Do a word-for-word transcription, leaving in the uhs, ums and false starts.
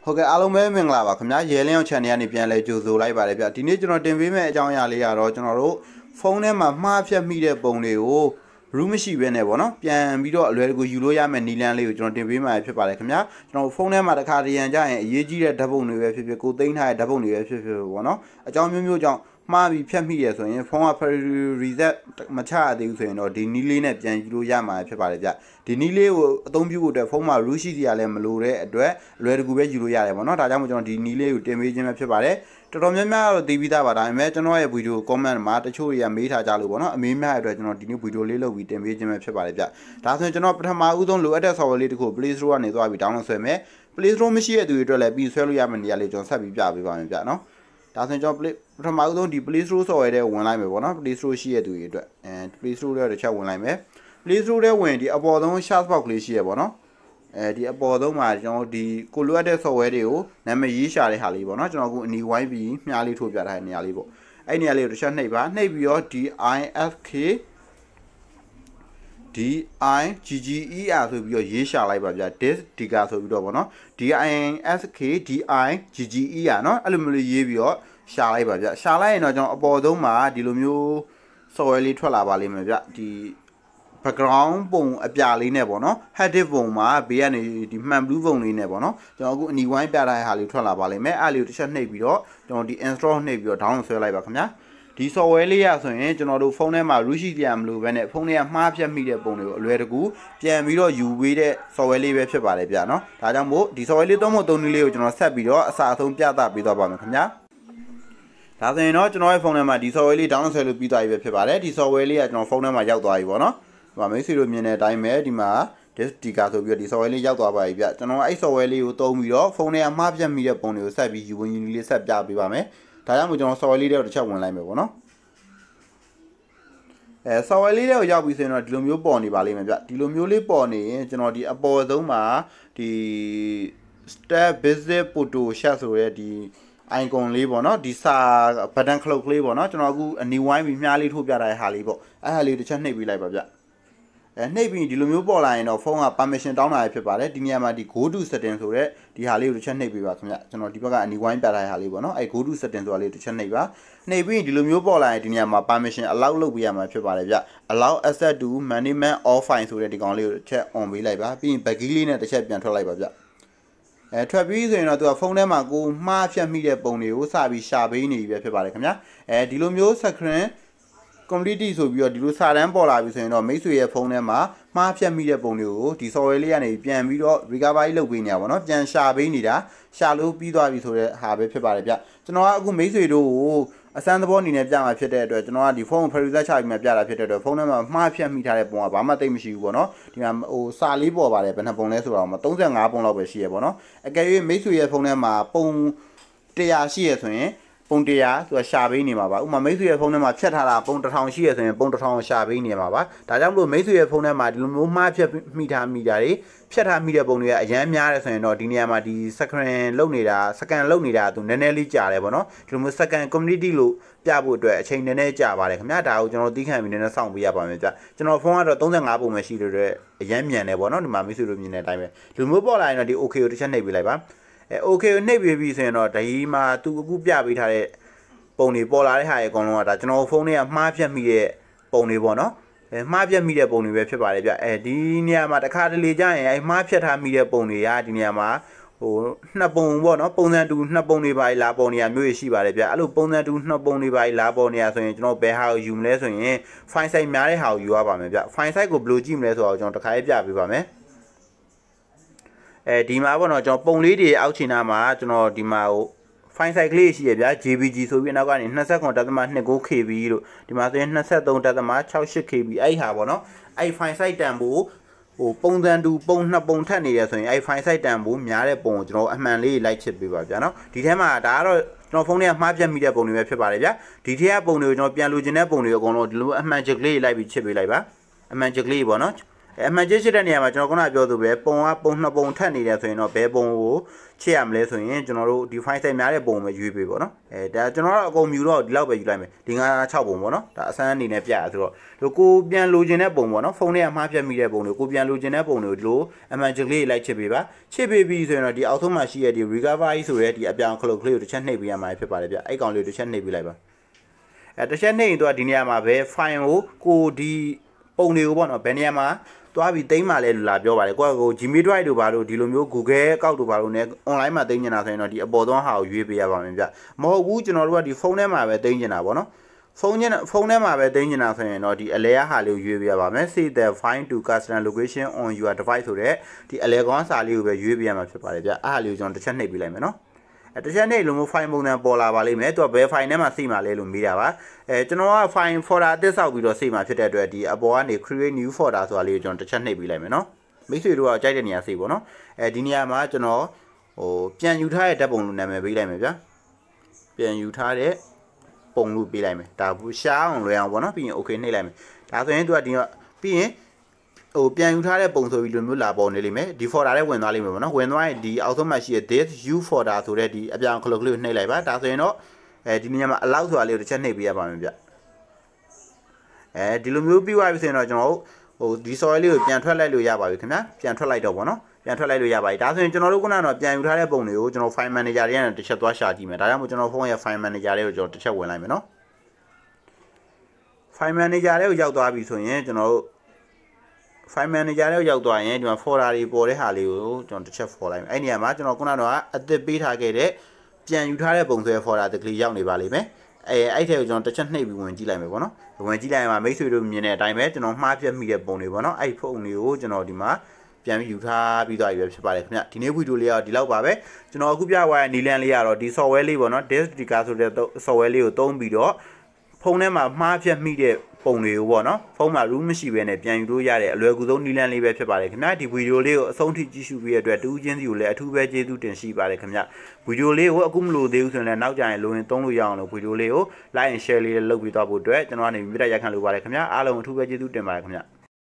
ဟုတ်ကဲ့အားလုံးပဲမင်္ဂလာပါခင်ဗျာရဲလင်းအောင် channel ကနေပြန်လဲကြိုဆိုလိုက်ပါတယ်ဗျဒီနေ့ကျွန်တော်တင်ပေးမယ့်အကြောင်းအရာလေးကတော့ကျွန်တော်တို့ဖုန်းထဲမှာမှားဖြတ်မိတဲ့ပုံတွေကို room မရှိဘဲနဲ့ပေါ့နော်ပြန်ပြီးတော့အလွယ်တကူယူလို့ရမယ့်နည်းလမ်းလေးကိုကျွန်တော်တင်ပေးမှာဖြစ်ပါတယ်ခင်ဗျာကျွန်တော်ဖုန်းထဲမှာတစ်ခါတရံကြရင်အရေးကြီးတဲ့ဓာတ်ပုံတွေပဲဖြစ်ဖြစ်ကိုသိမ်းထားတဲ့ဓာတ်ပုံတွေပဲဖြစ်ဖြစ်ပေါ့နော်အကြောင်းမျိုးမျိုးကြောင့်မှားပြီးဖြတ်မိရဆိုရင်ဖုန်းက reset မချရသေးဘူးဆိုရင်တော့ဒီနည်းလေးနဲ့ပြန်ယူလို့ရမှာဖြစ်ပါတယ်ဗျဒီနည်းလေးကိုအသုံးပြုဖို့အတွက်ဖုန်းမှာ root ရှိစရာလည်းမလိုတဲ့အတွက်လွယ်တကူပဲယူလို့ရတယ်ပေါ့နော်ဒါကြောင့်မို့ကျွန်တော်ဒီနည်းလေးကိုတင်ပေးခြင်းပဲဖြစ်ပါတယ်တော်တော်များများတော့သိပြီးသားပါဒါပေမဲ့ကျွန်တော်ရဲ့ဗီဒီယို comment မှာတချို့တွေကမေးထားကြလို့ပေါ့နော်အမေးများတဲ့အတွက်ကျွန်တော်ဒီနေ့ဗီဒီယိုလေးလုပ်ပြီးတင်ပေးခြင်းပဲဖြစ်ပါတယ်ဗျဒါဆိုရင်ကျွန်တော်ပထမဦးဆုံးလိုအပ်တဲ့ software လေးတစ်ခု Play Store ကနေသွားပြီး download ဆွဲမယ် Play Store မရှိတဲ့သူတွေအတွက်လည်းပြီးဆွဲလို့ရမယ့်နေရာလေးကျွန်တော်ဆက်ပြီးပြပေးပါမယ်ဗျနော်ဒါဆိုရင်ကျွန်တော်ပထမဦးဆုံးဒီ Play Store software ထဲဝင်လိုက်မယ်ပေါ့နော် Play Store ရှိတဲ့သူတွေအတွက်အဲ Play Store ထဲတစ်ချက်ဝင်လိုက်မယ် Play Store ထဲဝင်ဒီအပေါ်ဆုံး search box လေးရှိရပေါ့နော်အဲဒီအပေါ်ဆုံးမှာကျွန်တော်ဒီကိုလိုအပ်တဲ့ software တွေကိုနာမည်ရေးရှာတဲ့ဟာလေးပေါ့နော်ကျွန်တော်အခုအနီဝိုင်းပြီးမြားလေးထိုးပြထားတဲ့နေရာလေးပေါ့အဲ့နေရာလေးကိုတစ်ချက်နှိပ်ပါနှိပ်ပြီးတော့ D I F K D I G G E R ဆိုပြီးတော့ရေးရှာလိုက်ပါဗျာ disk digger ဆိုပြီးတော့ပေါ့နော် D I F K D I G G E R เนาะအဲ့လိုမျိုးလေးရေးပြီးတော့ရှာလိုက်ပါဗျာရှာလိုက်ရင်တော့ကျွန်တော်အပေါ်ဆုံးမှာဒီလိုမျိုး software လေးထွက်လာပါလိမ့်မယ်ဗျဒီ background ပုံအပြလေးနဲ့ပေါ့နော် heading ပုံမှာဘေးကနေဒီမှန် blue ပုံလေးနဲ့ပေါ့နော်ကျွန်တော်အခုအနီဝိုင်းပြထားတဲ့ဟာလေးထွက်လာပါလိမ့်မယ်အဲ့လေးကိုတစ်ချက်နှိပ်ပြီးတော့ကျွန်တော်ဒီ install နှိပ်ပြီးတော့ download ဆွဲလိုက်ပါခင်ဗျာဒီ software လေးရဆိုရင်ကျွန်တော်တို့ဖုန်းထဲမှာ root ရှိကြမလို့ပဲနဲ့ဖုန်းထဲကမှားဖြတ်မိတဲ့ပုံတွေကိုအလွယ်တကူပြန်ပြီးတော့ယူပေးတဲ့ software လေးပဲဖြစ်ပါတယ်ဗျာနော်ဒါကြောင့်မို့ဒီ software လေးသုံးဖို့သုံးနည်းလေးကိုကျွန်တော်ဆက်ပြီးတော့အစားအဆုံးပြသပေးသွားပါမယ်ခင်ဗျာဒါဆိုရင်တော့ကျွန်တော်ရဲ့ဖုန်းထဲမှာဒီ software လေး download ဆွဲလို့ပြီးသွားပြီပဲဖြစ်ပါတယ်ဒီ software လေးကကျွန်တော်ဖုန်းထဲမှာရောက်သွားပြီပေါ့နော်ဒီမှာမိတ်ဆွေတို့မြင်တဲ့အတိုင်းပဲဒီမှာ disk digger ဆိုပြီးတော့ဒီ software လေးရောက်သွားပါပြီဗျကျွန်တော်အဲ့ software လေးကိုသုံးပြီးတော့ဖုန်းထဲကမှားဖြတ်မိတဲ့ပုံတွေကိုဆက်ပြီးယူဝင်ယူနည်းလေးဆက်ပြပေးပါမယ်ဒါကြောင့်မို့ကျွန်တော် software လေးတွေကိုတစ်ချက်ဝင်လိုက်မယ်ပေါ့နော်အဲ software လေးတွေကိုရောက်ပြီဆိုရင်တော့ဒီလိုမျိုးပေါ်နေပါလိမ့်မယ်ဗျဒီလိုမျိုးလေးပေါ်နေရင်ကျွန်တော်ဒီအပေါ်ဆုံးမှာဒီ step visit photo shot ဆိုရဲဒီ icon လေးပေါ့နော်ဒီစာ button clock လေးပေါ့နော်ကျွန်တော်အခုအနီဝိုင်းပြီးမြားလေးထိုးပြထားတဲ့ဟာလေးပေါ့အဲ့ဟာလေးတစ်ချက်နှိပ်ပေးလိုက်ပါဗျအဲနှိပ်ပြီးဒီလိုမျိုးပေါ်လာရင်တော့ဖုန်းက permission တောင်းတာရဖြစ်ပါတယ်ဒီနေရာမှာဒီ go to setting ဆိုတဲ့ဒီဟာလေးကိုတစ်ချက်နှိပ်ပေးပါခင်ဗျကျွန်တော်ဒီဘက်ကအနီဝိုင်းပြထားတဲ့ဟာလေးပေါ့နော်အဲ go to setting ဆိုတာလေးတစ်ချက်နှိပ်ပါနှိပ်ပြီးဒီလိုမျိုးပေါ်လာရင်ဒီနေရာမှာ permission allow လုပ်ပေးရမှာဖြစ်ပါတယ်ဗျ allow access to management of file ဆိုတဲ့ဒီကောင်လေးကိုတစ်ချက် on ပေးလိုက်ပါပြီးရင် back လေးနဲ့တစ်ချက်ပြန်ထွက်လိုက်ပါဗျအဲထွက်ပြီးဆိုရင်တော့သူကဖုန်းထဲမှာကိုမှားဖြတ်မိတဲ့ပုံတွေကိုစပြီးရှာပေးနေပြီပဲဖြစ်ပါတယ်ခင်ဗျာအဲဒီလိုမျိုး screen complete ဆိုပြီးတော့ဒီလိုစာတန်းပေါ်လာပြီဆိုရင်တော့မိတ်ဆွေရဲ့ဖုန်းထဲမှာမှားဖြတ်မိတဲ့ပုံတွေကိုဒီ software လေးကနေပြန်ပြီးတော့ recovery လုပ်ပေးနေရပါတော့ပြန်ရှာပေးနေတာရှာလို့ပြီးသွားပြီဆိုတဲ့ဟာပဲဖြစ်ပါတယ်ဗျကျွန်တော်ကအခုမိတ်ဆွေတို့ကိုအစမ်းသဘောအနေနဲ့ပြမှာဖြစ်တဲ့အတွက်ကျွန်တော်ကဒီဖုန်းကို preset ချပြီးမှပြတာဖြစ်တဲ့အတွက်ဖုန်းထဲမှာမှားဖြတ်မိထားတဲ့ပုံကဘာမှသိပ်မရှိဘူးပေါ့နော်ဒီမှာဟိုစာလေးပေါ်ပါတယ်ဘယ်နှပုံလဲဆိုတော့သုံးဆယ်ငါးပုံလောက်ပဲရှိရပေါ့နော်အကယ်၍မိတ်ဆွေရဲ့ဖုန်းထဲမှာပုံတရာရှိရဆိုရင်ပုံတရာသူကရှာပေးနေမှာပါဥပမာမိတ်ဆွေရဲ့ဖုန်းထဲမှာဖြတ်ထားတာပုံတစ်ထောင်ရှိရဆိုရင်ပုံတစ်ထောင်ရှာပေးနေမှာပါဒါကြောင့်မလို့မိတ်ဆွေရဲ့ဖုန်းထဲမှာဒီလိုမျိုးမှားဖြတ်မိထားမိတာတွေဖြတ်ထားမိတဲ့ပုံတွေကအရန်များတယ်ဆိုရင်တော့ဒီနေရာမှာဒီ screen လုံနေတာ scan လုံနေတာသူနည်းနည်းလေးကြာတယ်ပေါ့နော်ဒီလိုမျိုး scan community လို့ပြဖို့အတွက်အချိန်နည်းနည်းကြာပါတယ်ခင်ဗျာဒါကိုကျွန်တော်သိခံပြီးနည်းနည်းစောင့်ပေးရပါမယ်ဗျကျွန်တော်ဖုန်းကတော့သုံးဆယ်ငါးပုံပဲရှိလို့အရန်မြန်တယ်ပေါ့နော်ဒီမှာမိတ်ဆွေတို့မြင်တဲ့အတိုင်းပဲဒီလိုမျိုးပေါ်လာရင်တော့ဒီ okay ကိုတစ်ချက်နှိပ်ပေးလိုက်ပါအဲ okay ကိုနှိပ်ပေးပြီးဆိုရင်တော့ဒီမှာသူအခုပြပေးထားတဲ့ပုံတွေပေါ်လာတဲ့ဟာရဲ့အကုန်လုံးကဒါကျွန်တော်ဖုန်းထဲကမှားဖြတ်မိတဲ့ပုံတွေပေါ့နော်အဲမှားဖြတ်မိတဲ့ပုံတွေပဲဖြစ်ပါတယ်ဗျအဲဒီနေရာမှာတစ်ခါတလေကြာရင်အဲမှားဖြတ်ထားမိတဲ့ပုံတွေကဒီနေရာမှာဟိုနှစ်ပုံပေါ့နော်ပုံစံတူနှစ်ပုံတွေပါလာပေါ်နေရမျိုးရရှိပါတယ်ဗျအဲ့လိုပုံစံတူနှစ်ပုံတွေပါလာပေါ်နေရဆိုရင်ကျွန်တော်ဘယ်ဟာကိုယူမလဲဆိုရင် file size များတဲ့ဟာကိုယူရပါမယ်ဗျ file size ကိုဘယ်လိုကြည့်မလဲဆိုတော့ကျွန်တော်တစ်ခါရေးပြပေးပါမယ်အဲဒီမှာပေါ့နော်ကျွန်တော်ပုံလေးတွေအောက်ခြေနားမှာကျွန်တော်ဒီမှာဟိုfile size ကလေးရှိရဗျာ J P G ဆိုပြီးနောက်ကနေ ၂၇.၂၉ K B လို့ဒီမှာဆိုရင် ၂၃.၆၈ K B အဲ့ဟာပေါ့နော်အဲ့ file size တန်ဖို့ဟိုပုံစံတူပုံနှစ်ပုံထပ်နေရဆိုရင်အဲ့ file size တန်ဖို့များတဲ့ပုံကိုကျွန်တော်အမှန်လေးလိုက်ချစ်ပေးပါဗျာနော်ဒီထဲမှာဒါကတော့ကျွန်တော်ဖုန်းထဲကမှားပြတ်မိတဲ့ပုံတွေပဲဖြစ်ပါတယ်ဗျာဒီထဲကပုံတွေကိုကျွန်တော်ပြန်လိုချင်တဲ့ပုံတွေအကုန်လုံးဒီလိုအမှန်ချက်ကလေးလိုက်ပြီးချစ်ပေးလိုက်ပါအမှန်ချက်ကလေးပေါ့နော်အမှန်ကြီးရှိတဲ့နေရာမှာကျွန်တော်ခုနပြောသူပဲပုံကပုံနှစ်ပုံထပ်နေတယ်ဆိုရင်တော့ဘယ်ပုံကိုချစ်ရမလဲဆိုရင်ကျွန်တော်တို့ဒီ file size များတဲ့ပုံပဲရွေးပေးပေါ့နော်အဲဒါကျွန်တော်တို့အကုန်မြူတော့ဒီလောက်ပဲယူလိုက်မယ်ဒီငါး ၆ပုံပေါ့နော်ဒါအစမ်းအနေနဲ့ပြရဆိုတော့ဒီကိုပြန်လိုချင်တဲ့ပုံပေါ့နော်ဖုန်းထဲအမှားပြတ်မိတဲ့ပုံတွေကိုပြန်လိုချင်တဲ့ပုံတွေကိုဒီလိုအမှန်ကြီးလေးလိုက်ချစ်ပေးပါချစ်ပေးပြီးဆိုရင်တော့ဒီအောက်ဆုံးမှာရှိရဒီ recovery ဆိုတဲ့ဒီအပြောင်ခလုတ်ကလေးကိုတစ်ချက်နှိပ်ပေးရမှာဖြစ်ပါတယ်ဗျအဲ့ကောင်လေးကိုတစ်ချက်နှိပ်ပေးလိုက်ပါအဲတစ်ချက်နှိပ်ရင်တော့ဒီနေရာမှာပဲ file ကိုကိုဒီပုံတွေကိုပေါ့နော်ဘယ်နေရာမှာသွားပြီးတိမ့်မှလဲလာပြောပါတယ်ကိုကကို Gmail Drive တို့ဘာလို့ဒီလိုမျိုး Google အကောင့်တို့ဘာလို့ ਨੇ online မှာတိမ့်နေတာဆိုရင်တော့ဒီအပေါ်ဆုံးဟာကိုရွေးပေးရပါမယ်ဗျမဟုတ်ဘူးကျွန်တော်တို့ကဒီဖုန်းထဲမှာပဲတိမ့်နေတာပေါ့နော်ဖုန်းနဲ့ဖုန်းထဲမှာပဲတိမ့်နေတာဆိုရင်တော့ဒီအလဲဟာလေးကိုရွေးပေးရပါမယ် Set the find to custom location on your device ဆိုတဲ့ဒီအလဲကောင်းစာလေးကိုပဲရွေးပေးရမှာဖြစ်ပါတယ်ဗျအဲ့ဟာလေးကိုကျွန်တော်တစ်ချက်နှိပ်ပေးလိုက်မယ်နော်အဲတစ်ချက်နှိပ်လို့မျိုး file ပုံစံပေါ်လာပါလိမ့်မယ်သူကဘယ် file ထဲမှာစိတ်မှာလဲလို့မေးတာပါအဲကျွန်တော်က file folder အသစ်ဆောက်ပြီးတော့စိတ်မှာဖြစ်တဲ့အတွက်ဒီအပေါ်ကနေ create new folder ဆိုတာလေးကိုကျွန်တော်တစ်ချက်နှိပ်ပေးလိုက်မယ်နော်မိတ်ဆွေတို့ကကြိုက်တဲ့နေရာစိတ်ပေါ့နော်အဲဒီနေရာမှာကျွန်တော်ဟိုပြန်ယူထားတဲ့ဓာတ်ပုံလို့နာမည်ပေးလိုက်မယ်ဗျာပြန်ယူထားတဲ့ပုံလို့ပေးလိုက်မယ်ဒါရှားအောင်လွယ်အောင်ပေါ့နော်ပြီးရင် okay နှိပ်လိုက်မယ်ဒါဆိုရင်သူကဒီပြီးရင်ဟိုပြန်ယူထားတဲ့ပုံဆိုပြီးလိုမျိုးလာပေါ်နေလိမ့်မယ်ဒီ folder ထဲဝင်သွားလိမ့်မယ်ပေါ့နော်ဝင်သွားရင်ဒီအောက်ဆုံးမှာရှိတဲ့ this u folder ဆိုတဲ့ဒီအပြောင်ခလုတ်ကလေးကိုနှိပ်လိုက်ပါဒါဆိုရင်တော့အဲဒီနေရာမှာ allow ဆိုတာလေးကိုတစ်ချက်နှိပ်ပေးရပါမယ်ဗျအဲဒီလိုမျိုးပြီးသွားပြီဆိုရင်တော့ကျွန်တော်ဟိုဒီ soil လေးကိုပြန်ထွက်လိုက်လို့ရပါပြီခင်ဗျာပြန်ထွက်လိုက်တော့ပေါ့နော်ပြန်ထွက်လိုက်လို့ရပါပြီဒါဆိုရင်ကျွန်တော်တို့ခုနကတော့ပြန်ယူထားတဲ့ပုံတွေကိုကျွန်တော် file manager တွေကနေတစ်ချက်သွားရှာကြည့်မယ်ဒါကြောင့်မို့ကျွန်တော်ဖုန်းရဲ့ file manager တွေကိုကျွန်တော်တစ်ချက်ဝင်လိုက်မယ်နော် file manager တွေကိုရောက်သွားပြီဆိုရင်ကျွန်တော်တို့ file manager တွေကိုရောက်သွားရင်ဒီမှာ folder တွေပေါ်တဲ့ဟာလေးကိုကျွန်တော်တစ်ချက် folder လိုက်မယ်အဲ့ဒီနေရာမှာကျွန်တော်ခုနကတော့အသစ်ပေးထားခဲ့တဲ့ပြန်ယူထားတဲ့ပုံဆိုရဲ့ folder တစ်ကလေးရောက်နေပါလိမ့်မယ်အဲအဲ့ထဲကိုကျွန်တော်တစ်ချက်နှိပ်ပြီးဝင်ကြည့်လိုက်မယ်ပေါ့နော်ဝင်ကြည့်လိုက်ရင်မိတ်ဆွေတို့မြင်တဲ့အတိုင်းပဲကျွန်တော်မှားပြတ်မိတဲ့ပုံတွေပေါ့နော်အဲ့ဖုန်းတွေကိုကျွန်တော်ဒီမှာပြန်ပြီးယူထားပြီးသွားပြီပဲဖြစ်ပါတယ်ခင်ဗျဒီနေ့ဗီဒီယိုလေးကတော့ဒီလောက်ပါပဲကျွန်တော်အခုပြသွားတဲ့နီလန်လေးကတော့ဒီ software လေးပေါ့နော် disk sticker ဆိုတဲ့ software လေးကိုသုံးပြီးတော့ဖုန်းထဲမှာမှားပြတ်မိတဲ့ပုံတွေကိုပေါ့နော်ဖုန်းမှာ room မရှိဘဲနဲ့ပြန်ယူလို့ရတဲ့အလွယ်ကူဆုံးနီလန်လေးပဲဖြစ်ပါတယ်ခင်ဗျဒီဗီဒီယိုလေးကိုအဆုံးထိကြည့်ရှုပြီးတဲ့အတွက်တူးချင်းစီကိုလည်းအထူးပဲကျေးဇူးတင်ရှိပါတယ်ခင်ဗျဗီဒီယိုလေးကိုအခုမလို့သေးဘူးဆိုရင်လည်းနောက်ကြရင်လိုရင်သုံးလို့ရအောင်လို့ဗီဒီယိုလေးကို like and share လေးလုပ်ပြီးတော့ဖို့အတွက်ကျွန်တော်ကနေမြစ်တက်ရိုက်ခံလိုပါတယ်ခင်ဗျအားလုံးအထူးပဲကျေးဇူးတင်ပါတယ်ခင်ဗျ